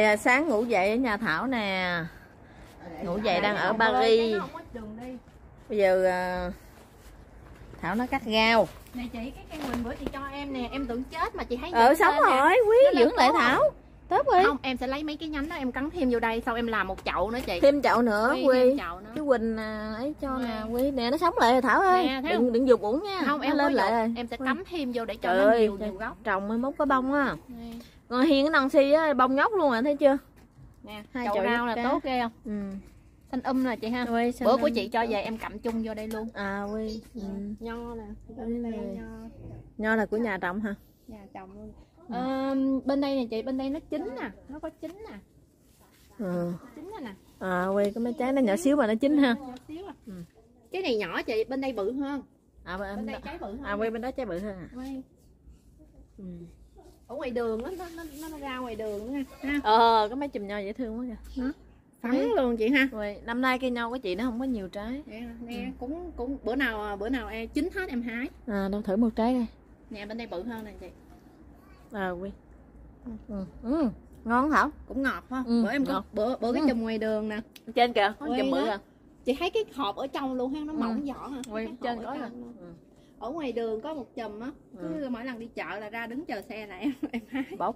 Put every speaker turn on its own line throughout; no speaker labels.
Rồi sáng ngủ dậy ở nhà Thảo nè. Ngủ dậy đang ở Paris. Bây giờ Thảo nó cắt rau.
Này chị, cái cây Quỳnh bữa chị cho em nè, em tưởng chết mà chị thấy
Sống rồi, Quý dưỡng lại Thảo. Tốt rồi.
Không, em sẽ lấy mấy cái nhánh đó em cắn thêm vô đây, sau em làm một chậu nữa chị.
Thêm chậu nữa Quý.
Cái
Quỳnh ấy cho nè Quý. Nè nó sống lại rồi Thảo ơi. Đừng dục uổng nha.
Không, em
lên lại.
Em sẽ cắm thêm vô để cho nó nhiều gốc.
Trồng mới mốt có bông á. Còn Hiền cái nòn si á, bông nhóc luôn rồi thấy chưa?
Nè, chậu rau là tốt ghê không? Xanh nè chị ha. Bữa của chị cho về em cặm chung vô đây luôn.
Quý.
Nho nè.
Nho là của nhà trồng hả?
Nhà trồng luôn. Bên đây nè chị, bên đây nó chín nè, nó có chín nè. Chín nè.
Quý có mấy trái nó nhỏ xíu mà nó chín ha.
Nhỏ xíu à. Cái này nhỏ chị, bên đây bự hơn.
Bên đây
trái bự hơn.
Quý bên đó trái bự hơn à.
Ở ngoài đường nó ra ngoài đường nữa ha.
Có mấy chùm nho dễ thương quá kìa.
Phấn luôn chị ha.
Năm nay cây nho của chị nó không có nhiều trái.
Nè, cũng bữa nào em chín hết em hái.
Đâu thử một trái coi.
Nè bên đây bự hơn nè chị.
Quý. Ngon Thảo.
Cũng ngọt ha. Bữa em có bữa cái chùm ngoài đường nè.
Trên kìa, có chùm bự à.
Chị thấy cái hộp ở trong luôn ha, nó mỏng vỏ hả?
Trên có rồi.
Ở ngoài đường có một chùm á, cứ mỗi lần đi chợ là ra đứng chờ xe là em hái.
Bóc.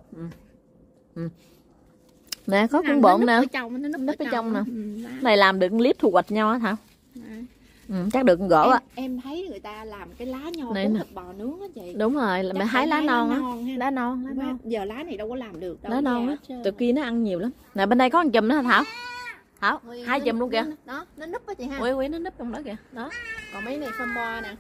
Nè có con bộn nè.
Nó núp ở trong nè.
Này làm được clip thu hoạch nho hả Thảo? Chắc được gỗ á.
Em thấy người ta làm cái lá nho cuốn thịt bò nướng á chị.
Đúng rồi, là mẹ hái lá non á. Lá non.
Giờ lá này đâu có làm được đâu.
Lá non á. Từ kia nó ăn nhiều lắm. Nè bên đây có một chùm nữa hả Thảo? Hai chùm luôn kìa.
Đó, nó núp á chị ha.
Quý nó núp trong đó kìa. Đó.
Còn mấy này phơm bo nè.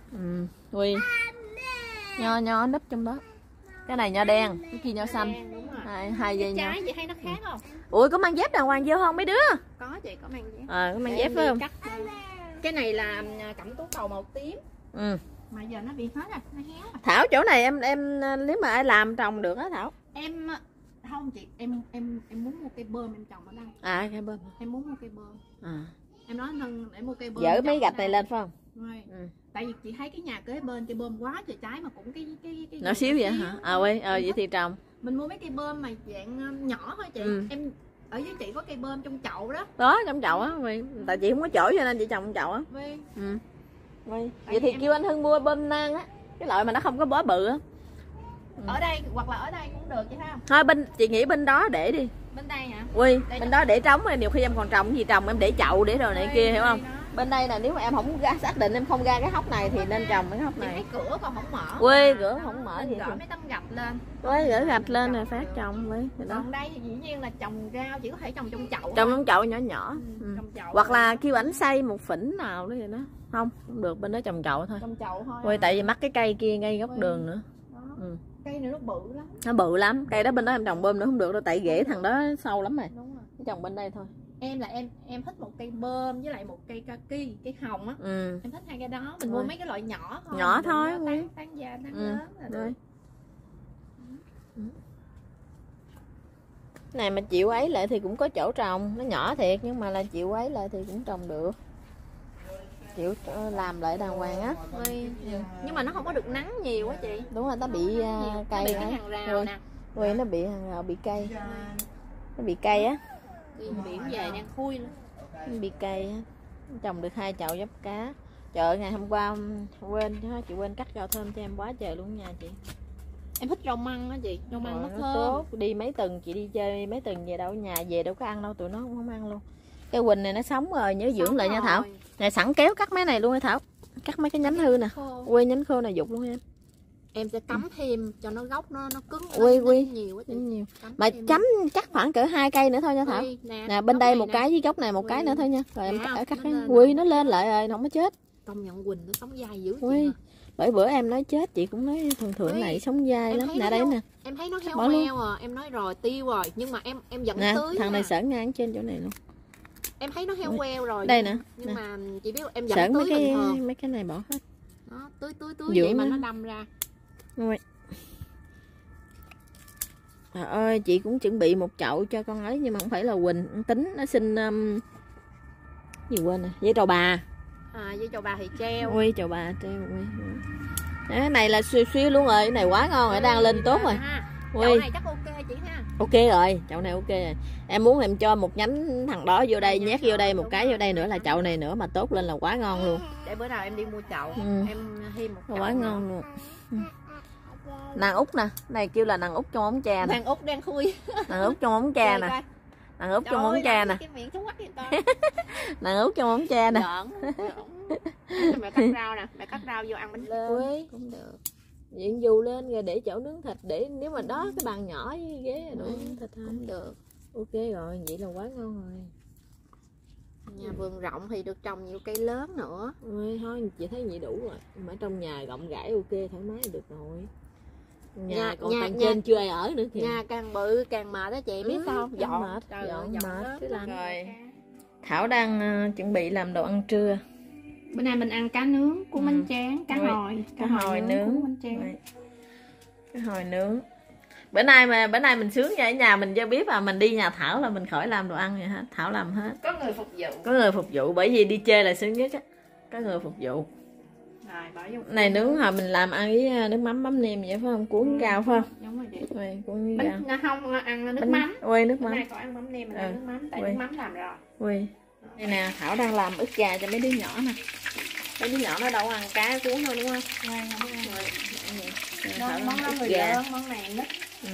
Nho núp trong đó. Cái này nho đen, cái kia nho xanh. Hai dây nho.
Trái chị thấy nó khác không?
Có mang dép đàng hoàng vô không mấy đứa?
Có chị, có mang dép.
Có mang dép phải không?
Cái này là cẩm tú cầu màu tím. Mà giờ nó bị hết rồi, nó héo rồi.
Thảo chỗ này em nếu mà ai làm trồng được á Thảo.
Em không chị, em muốn mua cây bơm em trồng ở đây.
Cây bơm.
Em muốn mua cây bơm. Em nói để mua cây bơm.
Dỡ mấy gạch này lên phải không?
Tại vì chị thấy cái nhà kế bên cây bơm quá trời trái mà cũng cái
nhỏ xíu vậy hả? Vậy thì trồng.
Mình mua mấy cây bơm mà dạng nhỏ thôi chị. Em ở dưới chị có cây bơm trong chậu đó.
Đó trong chậu á, tại chị không có chỗ cho nên chị trồng trong chậu á. Vậy thì kêu anh Hưng mua bơm nang á, cái loại mà nó không có bó bự á.
Ở đây hoặc là ở đây cũng được chị ha.
Thôi chị nghĩ bên đó để đi.
Bên đây hả?
Bên đó để trống, nhiều khi em còn trồng gì trồng em để chậu để rồi này kia hiểu không? Bên đây là nếu mà em không xác định em không ra cái hốc này thì nên trồng cái hốc này.
Cái cửa còn không mở.
Cửa không mở gì.
Gỡ mấy tấm gạch lên.
Gỡ gạch lên rồi phát trồng
Còn đây thì dĩ nhiên là trồng rau chỉ có thể trồng trong chậu.
Trồng trong chậu nhỏ nhỏ. Hoặc là kêu ảnh xây một phỉnh nào đó vậy đó. Không được, bên đó trồng chậu thôi.
Trồng chậu thôi.
Tại vì mắc cái cây kia ngay góc đường nữa.
Cây này nó bự lắm.
Nó bự lắm, cây đó bên đó em trồng bơm nữa không được đâu, tại rễ thằng đó sâu lắm rồi.
Đúng rồi.
Trồng bên đây thôi.
Em thích một cây bơm với lại một cây kaki, cây hồng á. Em thích hai cây đó. Mình mua mấy cái loại nhỏ thôi.
Nhỏ thôi.
Tán da, tán lớn là được.
Này mà chịu ấy lại thì cũng có chỗ trồng, nó nhỏ thiệt nhưng mà là chịu ấy lại thì cũng trồng được. Chịu làm lại đàng hoàng á.
Nhưng mà nó không có được nắng nhiều á chị.
Đúng rồi, nó bị cây.
Nó bị cái hàng rào nè.
Nó bị hàng rào, bị cây. Nó bị cây á.
Biển về đang khui luôn.
Nó bị cây á. Trồng được 2 chậu giáp cá. Trời ngày hôm qua chị quên cắt rau thơm cho em quá trời luôn nha chị.
Em thích rau măng á chị, rau măng nó thơm.
Tốt. Đi mấy tuần chị đi chơi mấy tuần về đâu nhà về đâu có ăn đâu, tụi nó cũng không ăn luôn. Cái Quỳnh này nó sống rồi, nhớ dưỡng lại nha Thảo. Này sẵn kéo cắt mấy này luôn nha Thảo. Cắt mấy cái nhánh hư nè. Nhánh khô này dục luôn em.
Em sẽ cắm thêm cho nó gốc nó cứng.
Nhiều quá nhiều. Mà chấm chắc khoảng cỡ 2 cây nữa thôi nha Thảo. Nè bên đây một cái với gốc này một cái nữa thôi nha. Rồi em cắt cái nó lên lại rồi, không có chết.
Công nhận Quỳnh nó sống dai dữ.
Bởi bữa em nói chết chị cũng nói thường này sống dai lắm. Nè đây nè.
Em thấy nó heo heo à, em nói rồi tiêu rồi nhưng mà em vẫn tưới.
Thằng này sởn ngang trên chỗ này luôn.
Em thấy nó heo queo rồi.
Đây nè.
Nhưng mà chị biết em vẫn tưới bình thường.
Mấy cái này bỏ hết.
Đó, tưới vậy mà nó đâm ra.
Trời ơi, chị cũng chuẩn bị một chậu cho con ấy nhưng mà không phải là Quỳnh, tính nó xin gì quên rồi, dây trầu bà.
Dây trầu bà thì treo.
Trầu bà treo. Cái này là siêu luôn rồi, cái này quá ngon rồi, đang lên tốt rồi.
Chậu này chắc ok chị ha.
Ok rồi, chậu này ok rồi. Em muốn em cho một nhánh thằng đó vô đây, nhét vô đây, một cái vô đây nữa là chậu này nữa mà tốt lên là quá ngon luôn.
Để bữa nào em đi mua chậu, em thêm một chậu
quá ngon luôn. Nàng út nè, này kêu là nàng út trong ống tre nè.
Nàng út đang khui.
Nàng út trong ống tre nè. Nàng út trong ống tre nè. Nàng út trong ống tre nè.
Mẹ cắt rau nè, mẹ cắt rau vô ăn bánh
lên cũng được. Diện dù lên rồi để chỗ nướng thịt, để nếu mà đó cái bàn nhỏ với ghế đổ nướng thịt cũng được. Ok rồi, vậy là quá ngon rồi.
Nhà vườn rộng thì được trồng nhiều cây lớn nữa.
Thôi chị thấy vậy đủ rồi. Mà trong nhà rộng rãi ok thoải mái là được rồi. Nhà còn tầng trên chưa ai ở nữa kìa.
Nhà càng bự càng mệt đó chị, biết sao? Dọn
mệt,
dọn
mệt cứ làm. Rồi. Thảo đang chuẩn bị làm đồ ăn trưa.
Bữa nay mình ăn cá nướng, cuốn bánh tráng, cá hồi nướng, cuốn bánh tráng.
Cá hồi nướng. Bữa nay mình sướng nha, ở nhà mình giao bếp, mình đi nhà Thảo là mình khỏi làm đồ ăn vậy hết, Thảo làm hết.
Có người phục vụ.
Có người phục vụ, bởi vì đi chơi là sướng nhất á. Có người phục vụ.
Rồi, bỏ vô.
Này nướng hồi mình làm ăn với nước mắm nêm vậy phải không? Cuốn rau phải không?
Đúng rồi chị.
Rồi, cuốn rau.
Nó không ăn nước mắm.
Ui, nước mắm.
Bữa nay có ăn mắm nêm, mình ăn nước mắm, tại nước mắm làm rồi.
Ui. Đây nè, Thảo đang làm ức gà cho mấy đứa nhỏ nè. Mấy đứa nhỏ nó đâu ăn cá cuốn đâu đúng không?
Không ăn
rồi.
Món đó người lớn, món này nít.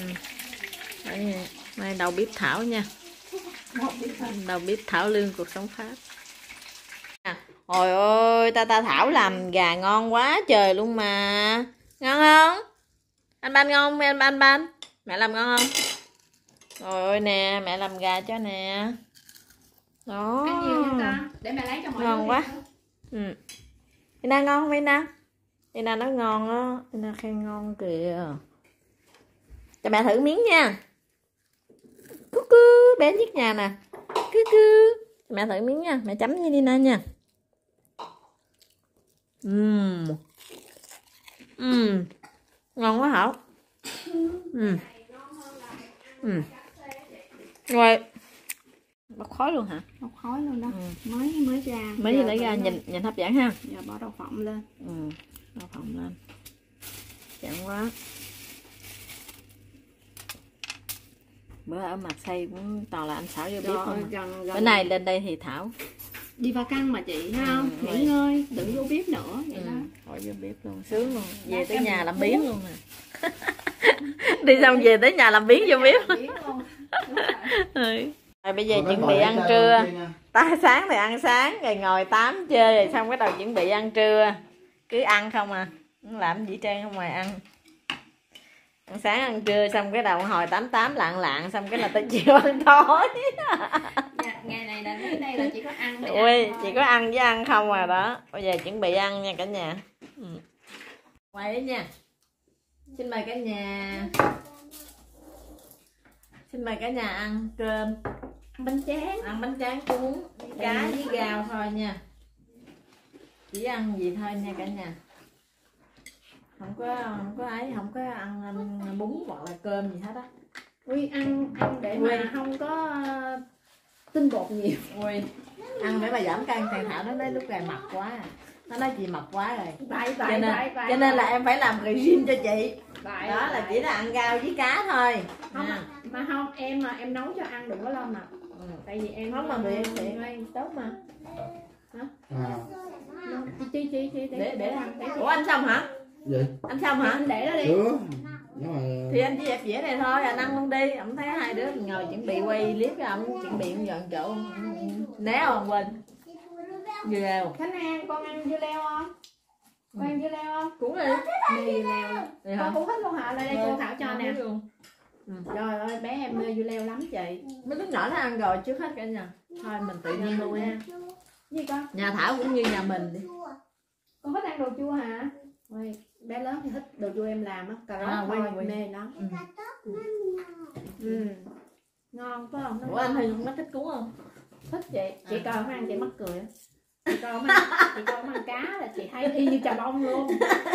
Đây đầu bếp Thảo nha. Đầu bếp Thảo Lương cuộc sống Pháp. Hồi ơi, ta Thảo làm gà ngon quá trời luôn mà. Ngon không? Anh Ban ngon không? Anh Ban. Mẹ làm ngon không? Rồi ơi nè, mẹ làm gà cho nè. Đó.
Cái nhiều nha con, để mẹ lấy cho mọi người.
Ngon quá. Ina ngon không Ina? Ina nói ngon á, Ina khen ngon kìa. Cho mẹ thử miếng nha. Cú cú, bé nhất nhà nè. Cú cú. Cho mẹ thử miếng nha, mẹ chấm với Ina nha. Ngon quá Hảo. Rồi. Bốc khói luôn hả?
Bốc khói luôn đó. Mới ra.
Mới lấy ra nhìn hấp dẫn ha.
Giờ bỏ đậu phộng lên.
Đậu phộng lên. Chẳng quá. Bữa ở mặt xây cũng toàn là anh Thảo vô bếp không. Bữa nay lên đây thì Thảo
đi vào căn mà chị thấy không? Nghỉ ngơi, đừng vô bếp nữa vậy đó.
Khỏi vô bếp luôn, sướng luôn. Về tới nhà làm biếng luôn nè. Đi xong về tới nhà làm biếng vô bếp. Rồi bây giờ chuẩn bị ăn trưa. Sáng thì ăn sáng, rồi ngồi tám chơi, rồi xong cái đầu chuẩn bị ăn trưa. Cứ ăn không à, không làm gì trơn không, ngoài ăn. Ăn sáng ăn trưa xong cái đầu hồi 88 lạng xong cái là tới chiều ăn tối.
Ngày này là đến đây là chỉ có ăn.
Ui, chỉ có ăn với ăn không à đó. Bây giờ chuẩn bị ăn nha cả nhà. Quay đấy nha. Xin mời cả nhà. Xin mời cả nhà ăn cơm.
Ăn bánh tráng.
Ăn bánh tráng cuốn cá với rau thôi nha. Chỉ ăn gì thôi nha cả nhà. Không có ăn bún hoặc là cơm gì hết á.
Ui, ăn để mà không có tinh bột nhiều.
Ui, ăn để mà giảm cân. Thằng Thảo nó nói lúc này mập quá. Nó nói chị mập quá rồi. Cho nên là em phải làm regime cho chị. Đó là chỉ là ăn rau với cá thôi.
Không mà không, em nấu cho ăn đừng có lo mập. Tại vì em
không mà bị
tốt mà. Hả? Chị để ăn.
Ủa anh xong hả?
Gì?
Anh xong hả?
Anh để đó đi.
Được.
Thì anh chỉ dẹp dĩa này thôi, anh ăn luôn đi. Ông thấy hai đứa mình ngồi chuẩn bị quay clip cho ông chuẩn bị dọn chỗ. Né không quên. Dưa leo.
Khánh An, con ăn dưa leo không? Con ăn dưa leo không?
Cũng đi.
Dưa leo. Con cũng thích luôn hả? Lại đây cô Thảo cho nè. Trời ơi, bé em mê dưa leo lắm chị.
Mấy đứa nhỏ nó ăn rồi trước hết cả nhà. Thôi mình tự nhiên luôn nha.
Gì con?
Nhà Thảo cũng như nhà mình đi.
Con thích ăn đồ chua hả? Ôi, bé lớn thì thích đồ chua em làm á, cà rốt thôi, mê lắm. Ngon phải không?
Ủa anh Huy nó thích cuốn không?
Thích chị coi không ăn chị mắc cười á. Chị coi không ăn cá là chị thấy y như chà bông luôn.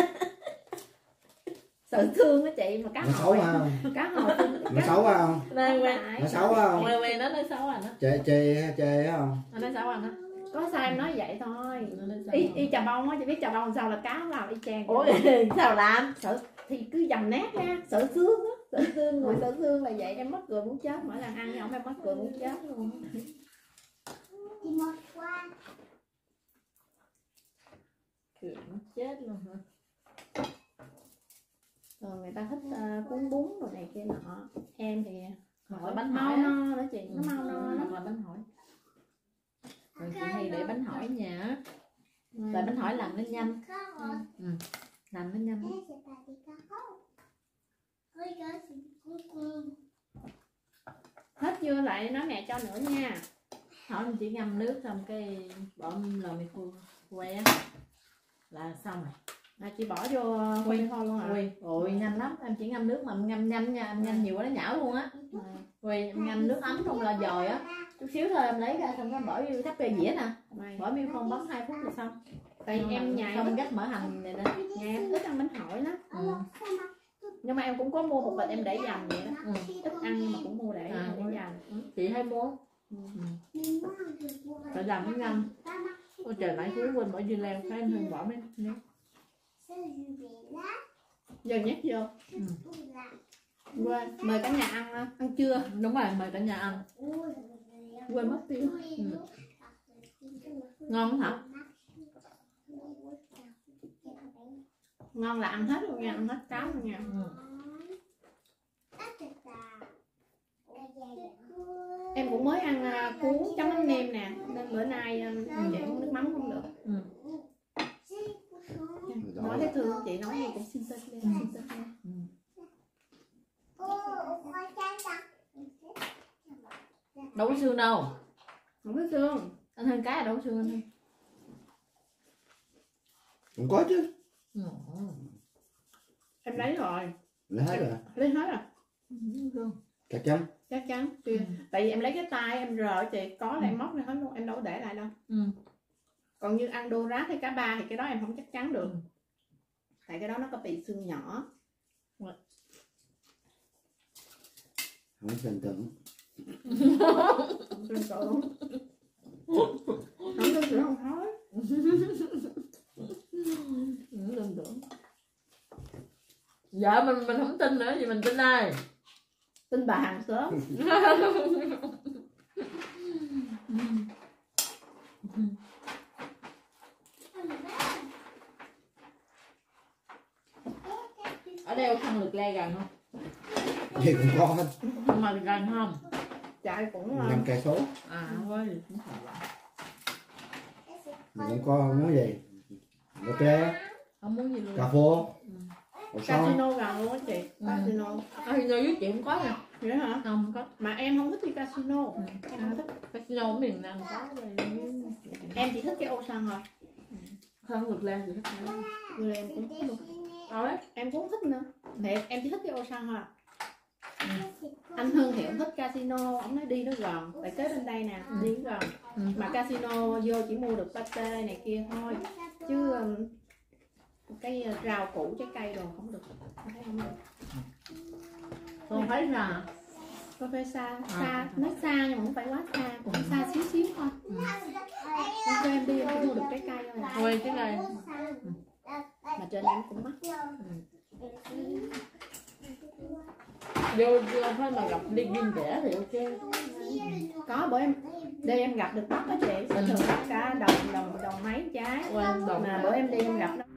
Sợ thương á chị mà cá
nó
hồi.
Xấu không?
Cá hồi.
Nó xấu không?
Nó
xấu không?
Quay nó nói xấu anh á.
Chê không?
Nó nói xấu anh á.
Có sao em nói vậy thôi. Y chà bông á, chị biết chà bông sao là cá vào y chang.
Ủa sao làm?
Sợ thì cứ dầm nát ra, sợ xương á. Sợ xương, người sợ xương là vậy, em mắc cười muốn chết, mỗi lần ăn với ổng em mắc cười muốn chết luôn.
Cười muốn chết luôn hả?
Rồi người ta thích cuốn bún rồi này kia nọ, em thì
Hoặc là bánh
mau
hỏi
no nữa chị, nó mau no
hoặc
lắm.
là bánh hỏi. Rồi chị hay để bánh hỏi ở nhà á. Tại bánh hỏi làm nó nhanh. Làm nó nhanh.
Hết chưa, lại nói mẹ cho nữa nha.
Hỏi mình chỉ ngâm nước xong cái bỏ lò mì khô que là xong rồi.
Là chị bỏ vô quay thôi luôn hả?
Ui, ôi nhanh lắm, em chỉ ngâm nước mà em ngâm nhanh nha, em ngâm nhiều quá nó nhão luôn á. Ui, em ngâm nước ấm trong lò dồi á, chút xíu thôi em lấy ra xong rồi bỏ vô thắp cây dĩa nè, bỏ miêu không bấm 2 phút là xong.
Tại
Xong
em
rồi-
nhà
xong gắt mỡ hành này nè.
nhà em ít ăn bánh hỏi lắm, nhưng mà em cũng có mua một bịch em để dành vậy đó. Ít ăn nhưng mà cũng mua để dành.
Chị hay mua. Phải làm nó nhanh. Ôi trời nãy cuối quên bỏ dưa leo, thấy em Hương bỏ mấy miếng.
Giờ nhét vô. Quên, mời cả nhà ăn trưa.
Đúng rồi, mời cả nhà ăn.
Quên mất tiêu.
Ngon không hả?
Ngon là ăn hết luôn nha, ăn hết cá luôn nha. Em cũng mới ăn cuốn chấm mắm nêm nè, nên bữa nay chị uống nước mắm không được. Nói thấy thương chị, nói gì cũng xinh xinh lên, xinh xinh lên.
Đâu có xương đâu.
Không có xương.
Anh hơn cá là đâu có xương anh.
Cũng có chứ.
Em lấy rồi.
Lấy hết rồi.
Lấy hết rồi.
Chắc chắn.
Chắc chắn. Tại vì em lấy cái tay em rờ chị, có là em móc ra hết luôn, em đâu có để lại đâu. Còn như ăn đô rác hay cá ba thì cái đó em không chắc chắn được. Tại cái đó nó có bị xương nhỏ.
Không tin tưởng.
Không tin tưởng. Không tin tưởng không thôi.
Không tin tưởng. Dạ mình không tin nữa, gì mình tin ai?
Tin bà hàng xóm.
Ở đây có khăn lược le gần không?
Gì cũng có hết.
Nhưng mà gần không?
Chạy cũng
5 cây số.
À quên, cũng không vậy.
Mình cũng có món gì? Cà phê,
Không muốn gì luôn.
cà phô, bột son.
casino gần luôn á chị. Casino.
Casino với chị không có nha.
Vậy hả?
Không có.
Mà em không thích đi casino. Em không thích.
Casino ở miền Nam có.
Em chỉ thích cái ô xăng thôi.
Khăn lược le thì thích nữa.
Người em cũng thích luôn.
Rồi.
Em cũng thích nữa. Thiệt, em chỉ thích cái ô xăng thôi. Anh Hưng thì ông thích casino, ông nói đi nó gần, tại kế bên đây nè, đi nó gần. Mà casino vô chỉ mua được pate này kia thôi, chứ cái rau củ trái cây đồ không được. Em thấy không được.
Con thấy ra.
Có phải xa, nó xa nhưng mà không phải quá xa, cũng xa xíu xíu thôi. Cho em đi em chỉ mua được trái cây thôi.
Quên cái này.
Mà trên em cũng mắc.
Vô phải mà gặp đi duyên kẻ thì ok.
Có bữa em đi em gặp được bắp á chị, thường gặp cả đồng mấy trái.
Quên đồng
Mà bữa em đi em gặp nó